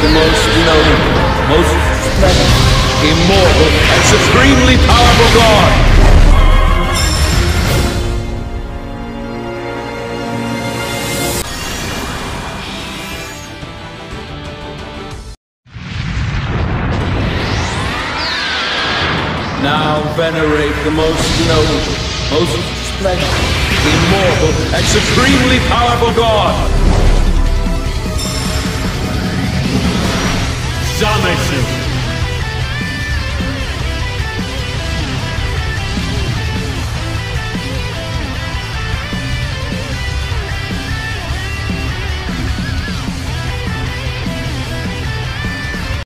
the most noble, most splendid, immortal, and supremely powerful God. Now venerate the most noble, most splendid, immortal, and supremely powerful God. Zamasu.